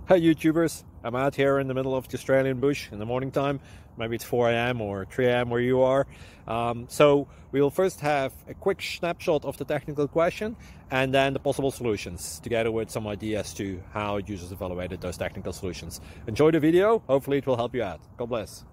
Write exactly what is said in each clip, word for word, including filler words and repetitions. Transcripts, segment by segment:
Hi YouTubers, I'm out here in the middle of the Australian bush in the morning time. Maybe it's four A M or three A M where you are. Um, so we'll first have a quick snapshot of the technical question and then the possible solutions, together with some ideas to how users evaluated those technical solutions. Enjoy the video, hopefully it will help you out. God bless.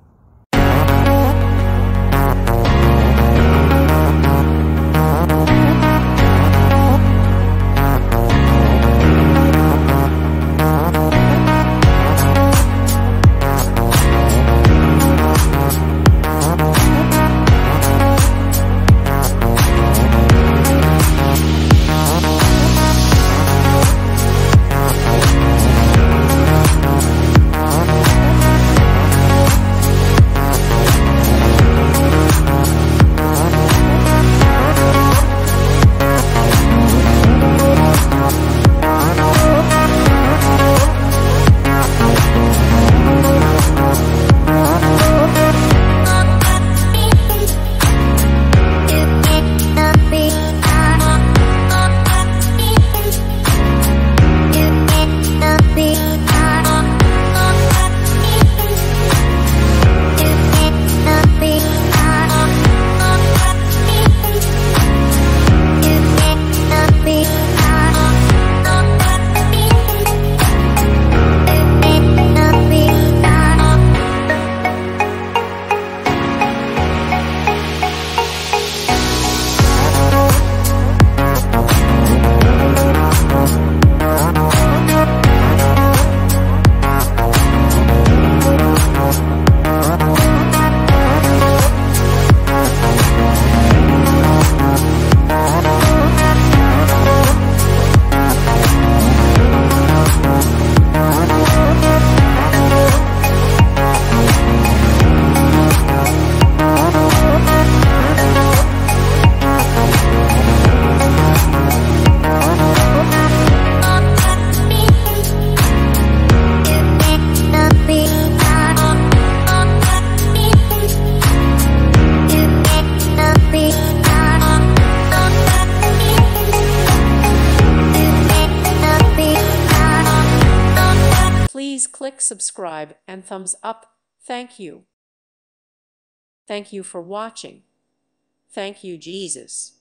Please click subscribe and thumbs up. Thank you. Thank you for watching. Thank you, Jesus.